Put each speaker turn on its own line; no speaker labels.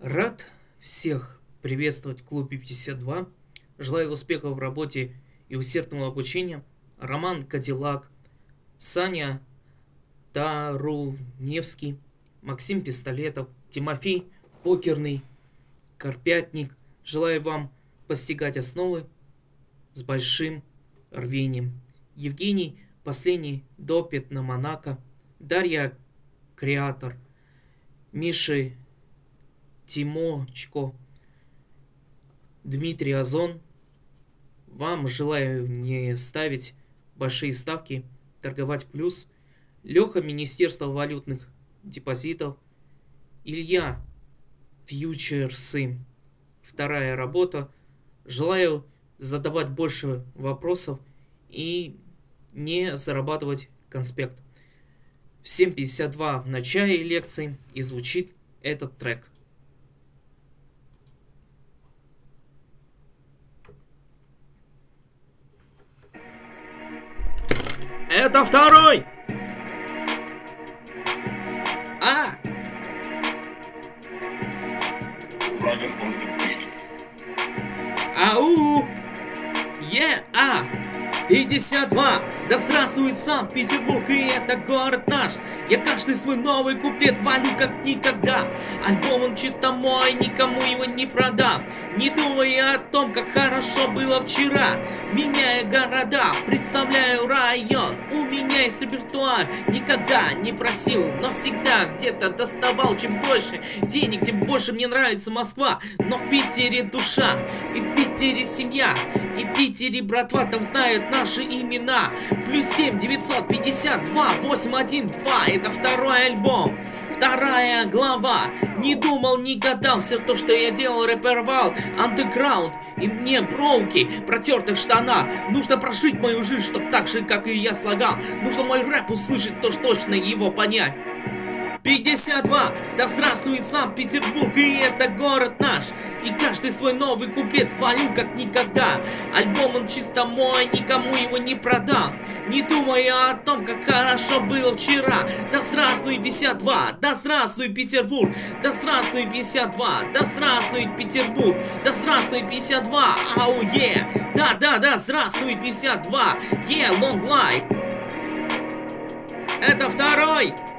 Рад всех приветствовать в клубе 52. Желаю успехов в работе и усердного обучения. Роман Кадиллак, Саня Таруневский, Максим Пистолетов, Тимофей Покерный, Карпятник. Желаю вам постигать основы с большим рвением. Евгений Последний допит на Монако, Дарья Креатор, Миши Тимочко, Дмитрий Озон. Вам желаю не ставить большие ставки, торговать плюс. Леха, Министерство валютных депозитов. Илья, фьючерсы. Вторая работа. Желаю задавать больше вопросов и не зарабатывать конспект. В 7:52 в начале лекции и звучит этот трек. Это второй! Ау! 52! Да здравствует Санкт-Петербург, и это город наш. Я каждый свой новый куплет валю как никогда. Альбом он чисто мой, никому его не продам. Не думая о том, как хорошо было вчера. Меняя города, представляю район. У меня есть репертуар, никогда не просил, но всегда где-то доставал. Чем больше денег, тем больше мне нравится Москва. Но в Питере душа, и в Питере семья, и в Питере братва, там знают наши имена. +7 952 812. Это второй альбом, вторая глава. Не думал, не гадал, все то, что я делал, рэперовал. Андеграунд, и мне броуки протертых штанах. Нужно прожить мою жизнь, чтоб так же, как и я, слагал. Нужно мой рэп услышать, то ж точно его понять. 52, да здравствует Санкт-Петербург, и это город наш. И каждый свой новый куплет валю как никогда. Альбом он чисто мой, никому его не продам. Не думая о том, как хорошо было вчера. Да здравствуй 52, да здравствуй Петербург. Да здравствуй 52, да здравствуй Петербург. Да здравствуй 52, ау е. Да, здравствуй 52, long life. Это второй.